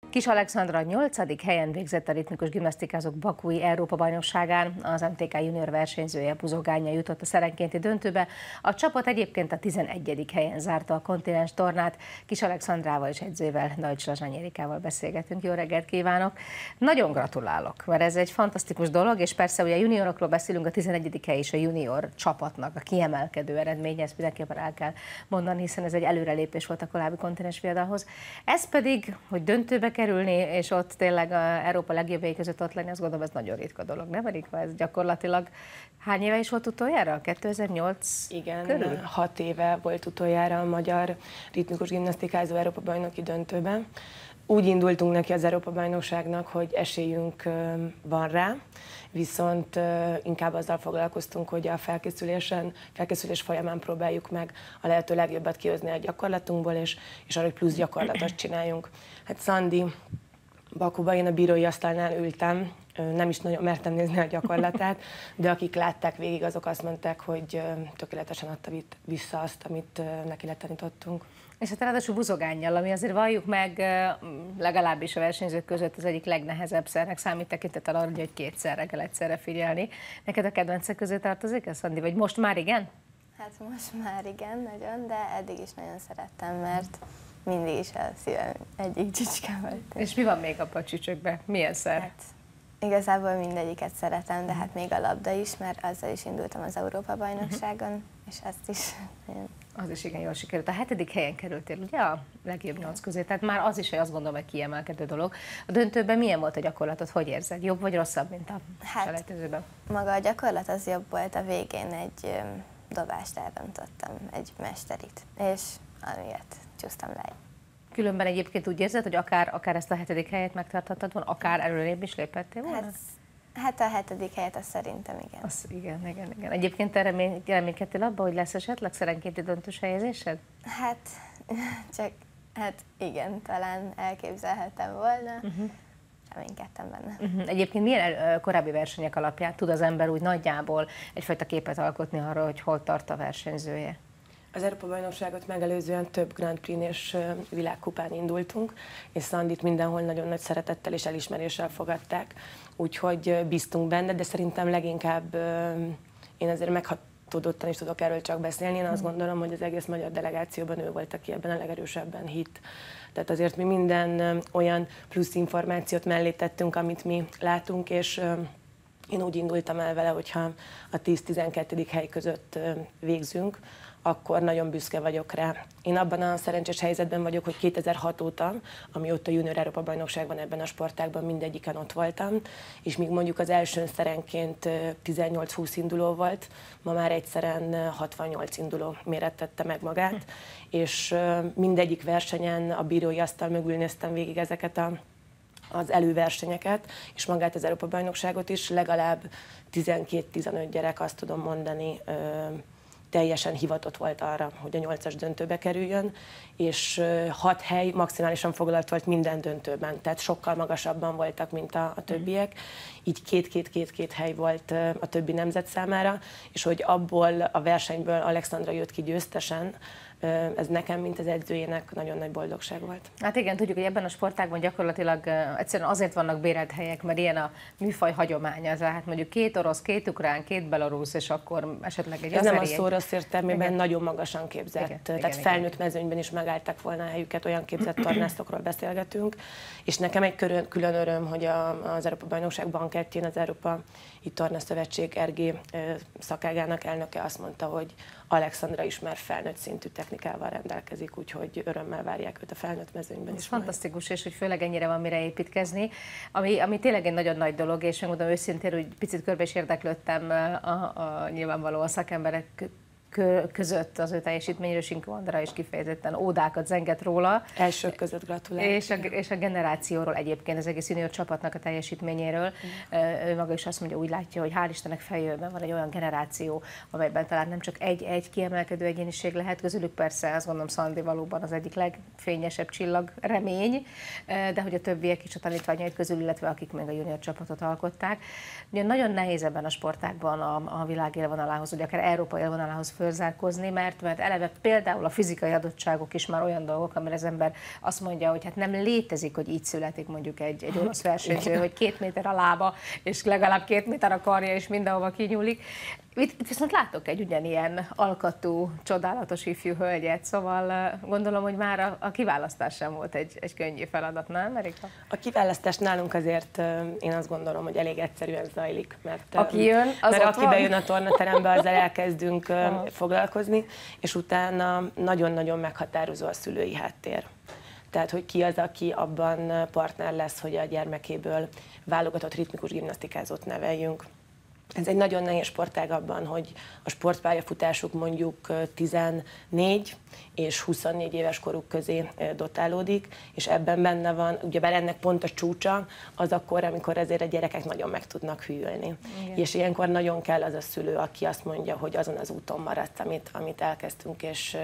Kis Alexandra 8. helyen végzett a ritmikus gimnasztikázók bakui Európa-bajnokságán. Az MTK junior versenyzője Buzogánya jutott a szerenkénti döntőbe. A csapat egyébként a 11. helyen zárta a kontinens tornát. Kis Alexandrával és edzővel, Deutsch Lazsány Érikával beszélgetünk. Jó reggelt kívánok! Nagyon gratulálok, mert ez egy fantasztikus dolog, és persze ugye a juniorokról beszélünk, a 11. hely is a junior csapatnak a kiemelkedő eredménye, ezt mindenképpen el kell mondani, hiszen ez egy előrelépés volt a korábbi kontinens viadalhoz. Ez pedig, hogy döntőbe kerülni, és ott tényleg Európa legjobbjai között ott lenni, azt gondolom, ez nagyon ritka dolog, nem Erika? Ez gyakorlatilag hány éve is volt utoljára? 2008 Igen, körül? 6 éve volt utoljára a magyar ritmikus gimnasztikázó Európa-bajnoki döntőben. Úgy indultunk neki az Európa-bajnokságnak, hogy esélyünk van rá, viszont inkább azzal foglalkoztunk, hogy a felkészülés folyamán próbáljuk meg a lehető legjobbat kihozni a gyakorlatunkból, és arra, hogy plusz gyakorlatot csináljunk. Hát Szandi, Bakuba, én a bírói asztalnál ültem, nem is nagyon mertem nézni a gyakorlatát, de akik látták végig, azok azt mondták, hogy tökéletesen adta vissza azt, amit neki letanítottunk. És hát ráadásul Buzogánnyal, ami azért valljuk meg, legalábbis a versenyzők között az egyik legnehezebb szernek számít, tekintettel arra, hogy kétszerre kell egyszerre figyelni. Neked a kedvencek közé tartozik ez, Szandi? Vagy most már igen? Hát most már igen, nagyon, de eddig is nagyon szerettem, mert mindig is a szívem egyik csücske volt. És mi van még abban a csücsökben? Milyen szer? Hát, igazából mindegyiket szeretem, de hát még a labda is, mert azzal is indultam az Európa-bajnokságon, és azt is nagyon... Az is igen jól sikerült. A 7. helyen kerültél, ugye, a legjobb 8 közé, tehát már az is, hogy azt gondolom, hogy kiemelkedő dolog. A döntőben milyen volt a gyakorlatod, hogy érzed? Jobb vagy rosszabb, mint a selejtezőben? Maga a gyakorlat az jobb volt, a végén egy dobást elrontottam, egy mesterit, és amiatt csúsztam le. Különben egyébként úgy érzed, hogy akár ezt a 7. helyet megtarthattad volna, akár előrébb is léphettél volna? Hát a 7. helyet azt szerintem igen. Igen. Egyébként te reménykedtél abban, hogy lesz esetleg szerenkénti döntős helyezésed? Hát igen, talán elképzelhettem volna. Reménykedtem benne. Egyébként milyen korábbi versenyek alapján tud az ember úgy nagyjából egyfajta képet alkotni arról, hogy hol tart a versenyzője? Az Európa-bajnokságot megelőzően több Grand Prix-n és világkupán indultunk, és Szandit mindenhol nagyon nagy szeretettel és elismeréssel fogadták, úgyhogy bíztunk benne, de szerintem leginkább én azért meghatódottan is tudok erről csak beszélni. Én azt gondolom, hogy az egész magyar delegációban ő volt, aki ebben a legerősebben hitt. Tehát azért mi minden olyan plusz információt mellé tettünk, amit mi látunk, és én úgy indultam el vele, hogyha a 10-12. hely között végzünk, akkor nagyon büszke vagyok rá. Én abban a szerencsés helyzetben vagyok, hogy 2006 óta, amióta junior Európa-bajnokságban ebben a sportágban mindegyiken ott voltam, és míg mondjuk az első szerenként 18-20 induló volt, ma már egyszeren 68 induló mérettette meg magát, és mindegyik versenyen a bírói asztal mögül néztem végig ezeket az előversenyeket, és magát az Európa-bajnokságot is, legalább 12-15 gyerek, azt tudom mondani, teljesen hivatott volt arra, hogy a 8-as döntőbe kerüljön, és 6 hely maximálisan foglalt volt minden döntőben, tehát sokkal magasabban voltak, mint a többiek. Így 2 hely volt a többi nemzet számára, és hogy abból a versenyből Alexandra jött ki győztesen, ez nekem, mint az edzőjének nagyon nagy boldogság volt. Hát igen, tudjuk, hogy ebben a sportágban gyakorlatilag egyszerűen azért vannak bérelt helyek, mert ilyen a műfaj hagyománya. Tehát mondjuk 2 orosz, 2 ukrán, 2 belarusz, és akkor esetleg egy azeri. Ez nem a szó rossz értelmében, nagyon magasan képzett. Tehát felnőtt mezőnyben is megállták volna a helyüket, olyan képzett tornászokról beszélgetünk. És nekem egy külön öröm, hogy az Európa-bajnokság bankettjén az Európai Tornaszövetség RG szakágának elnöke azt mondta, hogy Alexandra is már felnőtt szintű technikával rendelkezik, úgyhogy örömmel várják őt a felnőtt mezőnyben is. Fantasztikus, és hogy főleg ennyire van mire építkezni, ami tényleg egy nagyon nagy dolog, és megmondom őszintén, hogy picit körbe is érdeklődtem nyilvánvalóan a szakemberek között az ő teljesítményről, Sinkó Andrea is kifejezetten ódákat zengett róla. Elsők között gratulálok. És a generációról egyébként, az egész junior csapatnak a teljesítményéről. Ő maga is azt mondja, úgy látja, hogy hál' Istennek feljövőben van egy olyan generáció, amelyben talán nem csak egy kiemelkedő egyéniség lehet, közülük persze azt gondolom Szandi valóban az egyik legfényesebb csillag, remény, de hogy a többiek is a tanítványait közül, illetve akik még a junior csapatot alkották. Ugye nagyon nehéz ebben a sportágban a világ élvonalához, vagy akár Európa élvonalához fölzárkózni, mert eleve például a fizikai adottságok is már olyan dolgok, amire az ember azt mondja, hogy hát nem létezik, hogy így születik mondjuk egy orosz versenyző, hogy 2 méter a lába, és legalább 2 méter a karja, és mindenhova kinyúlik. Itt viszont látok egy ugyanilyen alkatú, csodálatos ifjú hölgyet, szóval gondolom, hogy már a kiválasztás sem volt egy könnyű feladat, nem, Erika? A kiválasztás nálunk azért én azt gondolom, hogy elég egyszerűen zajlik, mert aki jön, az mert ott aki van. bejön a tornaterembe, azzal elkezdünk foglalkozni, és utána nagyon-nagyon meghatározó a szülői háttér. Tehát, hogy ki az, aki abban partner lesz, hogy a gyermekéből válogatott ritmikus gimnasztikázót neveljünk. Ez egy nagyon nehéz sportág abban, hogy a sportpályafutásuk mondjuk 14 és 24 éves koruk közé dotálódik, és ebben benne van, ugyebár ennek pont a csúcsa az akkor, amikor azért a gyerekek nagyon meg tudnak hűlni. Igen. És ilyenkor nagyon kell az a szülő, aki azt mondja, hogy azon az úton maradt, amit elkezdtünk,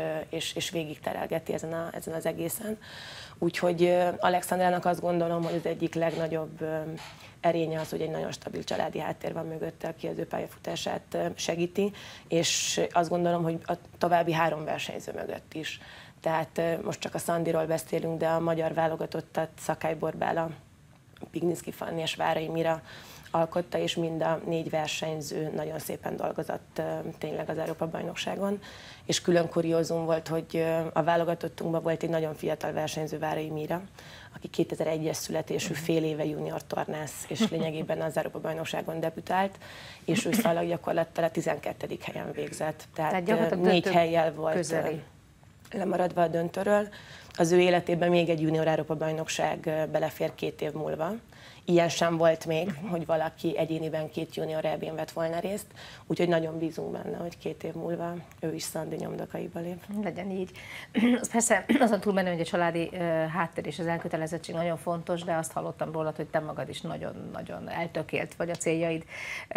és végig terelgeti ezen az egészen. Úgyhogy Alexandrának azt gondolom, hogy az egyik legnagyobb erénye az, hogy egy nagyon stabil családi háttér van mögötte, aki az ő pályafutását segíti, és azt gondolom, hogy a további 3 versenyző mögött is. Tehát most csak a Szandiról beszélünk, de a magyar válogatottat Szakály Borbála, Pignicki Fanni és Várai Mira alkotta, és mind a 4 versenyző nagyon szépen dolgozott tényleg az Európa-bajnokságon. És külön kuriózum volt, hogy a válogatottunkban volt egy nagyon fiatal versenyző, Várai Mira, aki 2001-es születésű, fél éve junior tornász, és lényegében az Európa-bajnokságon debütált, és ő gyakorlattal a 12. helyen végzett. Tehát 4 hellyel volt lemaradva a döntőről. Az ő életében még egy junior Európa-bajnokság belefér 2 év múlva. Ilyen sem volt még, hogy valaki egyéniben 2 junior EB-n vett volna részt, úgyhogy nagyon bízunk benne, hogy 2 év múlva ő is Szandi nyomdokaiba lép. Legyen így. Az persze azon túlmenő, hogy a családi háttér és az elkötelezettség nagyon fontos, de azt hallottam rólad, hogy te magad is nagyon-nagyon eltökélt vagy a céljaid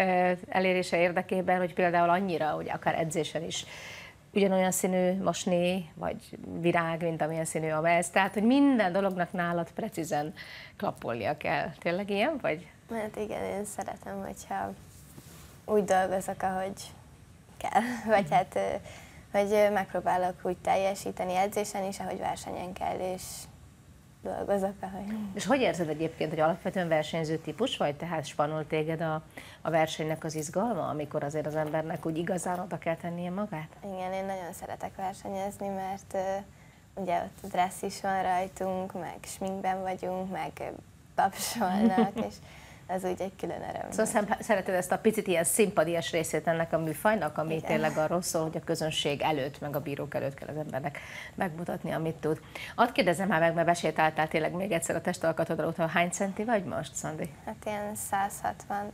elérése érdekében, hogy például annyira, hogy akár edzésen is ugyanolyan színű mosné, vagy virág, mint amilyen színű a mez. Tehát, hogy minden dolognak nálad precízen klappolnia kell. Tényleg ilyen vagy? Mert igen, én szeretem, hogyha úgy dolgozok, ahogy kell. Vagy hát, hogy megpróbálok úgy teljesíteni edzésen is, ahogy versenyen kell, és dolgozok, ahogy... És hogy érzed egyébként, hogy alapvetően versenyző típus vagy, tehát spanol téged a versenynek az izgalma, amikor azért az embernek úgy igazán oda kell tennie magát? Igen, én nagyon szeretek versenyezni, mert ugye ott dressz is van rajtunk, meg sminkben vagyunk, meg tapsolnak, és az úgy egy külön öröm. Szóval szereted ezt a picit ilyen szimpadias részét ennek a műfajnak, ami igen. tényleg arról szól, hogy a közönség előtt, meg a bírók előtt kell az embernek megmutatni, amit tud. Add kérdezem már meg, mert besétáltál tényleg még egyszer a testalkatodra után. Hány centi vagy most, Szandi? Hát ilyen 165.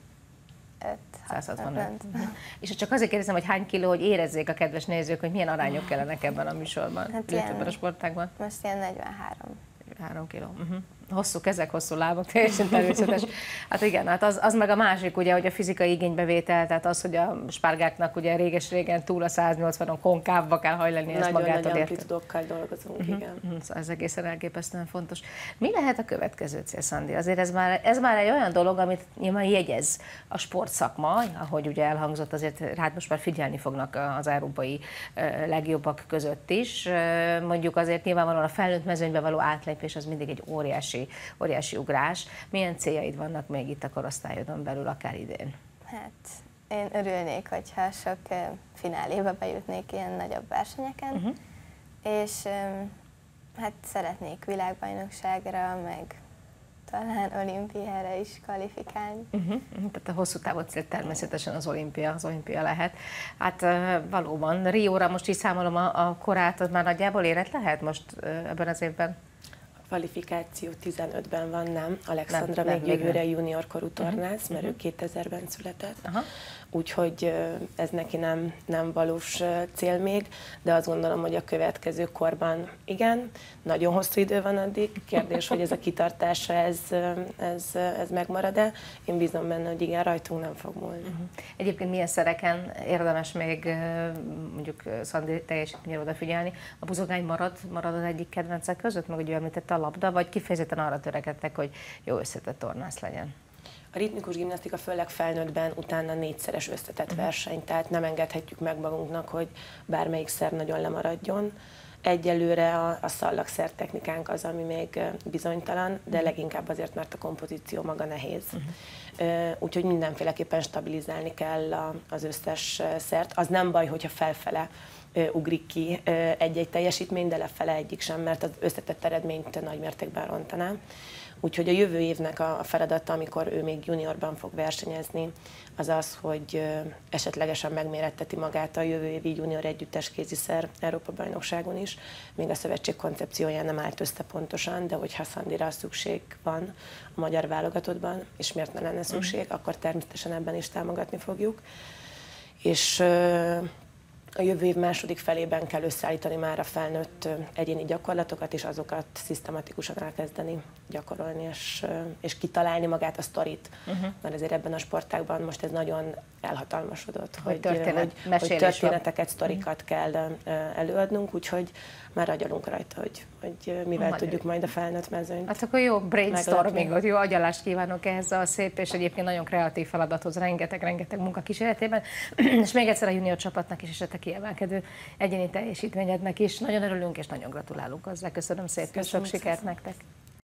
165. És csak azért kérdezem, hogy hány kiló, hogy érezzék a kedves nézők, hogy milyen arányok kellenek ebben a műsorban, hát ebben a sportágban. Most ilyen 43. 3 kiló. Hosszú kezek, hosszú lábak, teljesen természetes. Hát igen, hát az meg a másik, ugye, hogy a fizikai igénybevétel, tehát az, hogy a spárgáknak ugye réges-régen túl a 180-on konkávba kell hajlani, ezt magától Nagyon nagy érted. amplitudókkal dolgozunk, igen. Szóval ez egészen elképesztően fontos. Mi lehet a következő cél, Szandi? Azért ez már egy olyan dolog, amit nyilván jegyez a sportszakma, ahogy ugye elhangzott, azért rád most már figyelni fognak az európai legjobbak között is. Mondjuk azért nyilvánvalóan a felnőtt mezőnybe való átlépés az mindig egy óriási ugrás. Milyen céljaid vannak még itt a korosztályodon belül, akár idén? Hát én örülnék, hogyha sok fináléba bejutnék ilyen nagyobb versenyeken, és hát szeretnék világbajnokságra, meg talán olimpiára is kvalifikálni. Tehát a hosszú távú cél természetesen az olimpia lehet. Hát valóban, Rióra most is számolom a korát, az már nagyjából érett lehet most ebben az évben? Kvalifikáció 15-ben van, nem. Alexandra még jövőre junior korú tornász, mert ő 2000-ben született. Úgyhogy ez neki nem valós cél még, de azt gondolom, hogy a következő korban igen, nagyon hosszú idő van addig. Kérdés, hogy ez a kitartása, ez megmarad-e. Én bízom benne, hogy igen, rajtunk nem fog múlni. Egyébként milyen szereken érdemes még mondjuk Szandi teljesítményére odafigyelni? A buzogány marad az egyik kedvencek között, meg ugye említette a labda, vagy kifejezetten arra törekedtek, hogy jó összetett tornász legyen? A ritmikus gimnasztika főleg felnőttben utána 4-szeres összetett verseny, tehát nem engedhetjük meg magunknak, hogy bármelyik szer nagyon lemaradjon. Egyelőre a szallagszer technikánk az, ami még bizonytalan, de leginkább azért, mert a kompozíció maga nehéz. Úgyhogy mindenféleképpen stabilizálni kell az összes szert. Az nem baj, hogyha felfele ugrik ki egy-egy teljesítmény, de lefele egyik sem, mert az összetett eredményt nagy mértékben rontaná. Úgyhogy a jövő évnek a feladata, amikor ő még juniorban fog versenyezni, az az, hogy esetlegesen megméretteti magát a jövő évi junior együttes kéziszer Európa-bajnokságon is. Még a szövetség koncepcióján nem állt össze pontosan, de hogyha Szandira szükség van a magyar válogatottban, és miért ne lenne szükség, akkor természetesen ebben is támogatni fogjuk. És a jövő év második felében kell összeállítani már a felnőtt egyéni gyakorlatokat, és azokat szisztematikusan elkezdeni gyakorolni, és kitalálni magát a sztorit. Mert azért ebben a sportágban most ez nagyon elhatalmasodott, hogy történeteket, sztorikat kell előadnunk, úgyhogy már agyalunk rajta, hogy mivel tudjuk majd a felnőtt mezőnyt. Hát akkor jó brainstormingot, jó agyalást kívánok ehhez a szép és egyébként nagyon kreatív feladathoz, rengeteg munka kísérletében. És még egyszer a junior csapatnak is, és a te kiemelkedő egyéni teljesítményednek is. Nagyon örülünk és nagyon gratulálunk hozzá. Köszönöm szépen, sok sikert nektek!